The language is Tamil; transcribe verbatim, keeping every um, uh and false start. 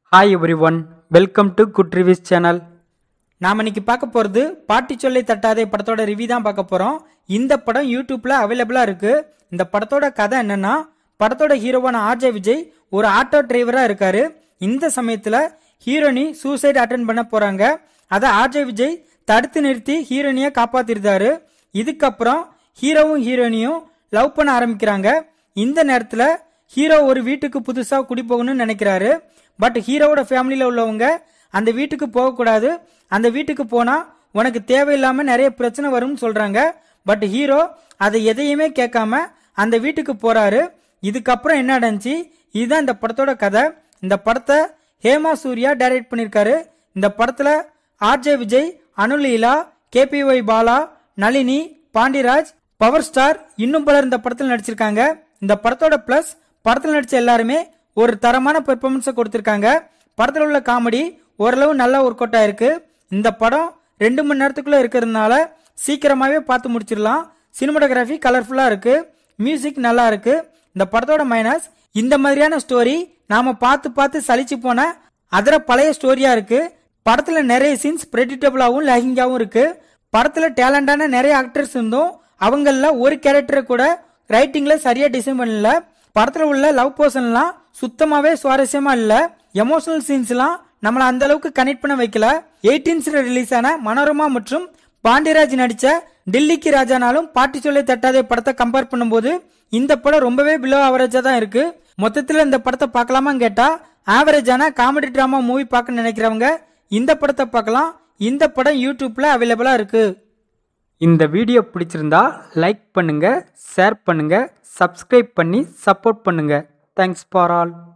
Hi everyone, welcome to Good Reviews channel. நாம இன்னைக்கு பார்க்க போறது பாட்டி சொல்லை தட்டாதே படத்தோட ரிவ்யூ தான் பார்க்க போறோம். இந்த படம் யூடியூப்ல அவைலபிளா இருக்கு. இந்த படத்தோட கதை என்னன்னா, படத்தோட ஹீரோவான ஆர்ஜே விஜய் ஒரு ஆட்டோ டிரைவரா இருக்காரு. இந்த சமயத்துல ஹீரோனி சூசைட் அட்டென்ட் பண்ண போறாங்க. அத ஆர்ஜே விஜய் தடுத்து நிறுத்தி ஹீரோனிய காப்பாத்திருந்தாரு. இதுக்கப்புறம் ஹீரோவும் ஹீரோனியும் லவ் பண்ண ஆரம்பிக்கிறாங்க. இந்த நேரத்துல ஹீரோ ஒரு வீட்டுக்கு புதுசா குடி போகணும்னு நினைக்கிறாரு. பட் ஹீரோவோட ஃபேமிலியில உள்ளவங்க அந்த வீட்டுக்கு போகக்கூடாது, அந்த வீட்டுக்கு போனா உனக்கு தேவையில்லாம நிறைய பிரச்சனை வரும்னு சொல்றாங்க. பட் ஹீரோ அதை எதையுமே கேட்காம அந்த வீட்டுக்கு போறாரு. இதுக்கப்புறம் என்ன நடந்துச்சு, இதுதான் இந்த படத்தோட கதை. இந்த படத்தை ஹேமா சூர்யா டைரக்ட் பண்ணிருக்காரு. இந்த படத்துல RJ Vijay, Anuleela, K P Y Bala, Nalini, Pandiraj, power star இன்னும் பலர் இந்த படத்தில் நடிச்சிருக்காங்க. இந்த படத்தோட பிளஸ், படத்தில் நடிச்ச எல்லாருமே ஒரு தரமான பெர்ஃபார்மன்ஸை கொடுத்திருக்காங்க. படத்தில் உள்ள காமெடி ஓரளவு நல்லா ஒர்க் அவுட் ஆயிருக்கு. இந்த படம் ரெண்டு மணி நேரத்துக்குள்ள இருக்கிறதுனால சீக்கிரமாவே பார்த்து முடிச்சிடலாம். சினிமாட்டோகிராஃபி கலர்ஃபுல்லா இருக்கு, மியூசிக் நல்லா இருக்கு. இந்த படத்தோட மைனஸ், இந்த மாதிரியான ஸ்டோரி நாம பார்த்து பார்த்து சலிச்சு போன அதர பழைய ஸ்டோரியா இருக்கு. படத்துல நிறைய சீன்ஸ் பிரெடிக்டபிளாவும் லேகிங்காவும் இருக்கு. படத்துல டேலண்டான நிறைய ஆக்டர்ஸ் இருந்தும் அவங்கள ஒரு கேரக்டரை கூட ரைட்டிங்ல சரியா டிசைன் பண்ணல. படத்துல உள்ள லவ் போர்ஷன்லாம் சுத்தமாவே சுவாரஸ்யமா இல்ல. எமோஷனல் சீன்ஸ் எல்லாம் நம்மள அந்த அளவுக்கு கனெக்ட் பண்ண வைக்கல. எயிட்டீன்ஸ்ல ரிலீஸ் ஆன மனோரமா மற்றும் பாண்டியராஜ் நடிச்ச டில்லிக்கு ராஜானாலும் பாட்டி சொல்லை தட்டாதே படத்தை கம்பேர் பண்ணும்போது இந்த படம் ரொம்பவே பிலோ ஆவரேஜா தான் இருக்கு. மொத்தத்துல இந்த படத்தை பார்க்கலாமான்னு கேட்டா, ஆவரேஜான காமெடி டிராமா மூவி பார்க்க நினைக்கிறவங்க இந்த படத்தை பார்க்கலாம். இந்த படம் யூடியூப்ல அவைலபிளா இருக்கு. இந்த வீடியோ பிடிச்சிருந்தா லைக் பண்ணுங்க, ஷேர் பண்ணுங்க, சப்ஸ்கிரைப் பண்ணி சப்போர்ட் பண்ணுங்க. Thanks for all.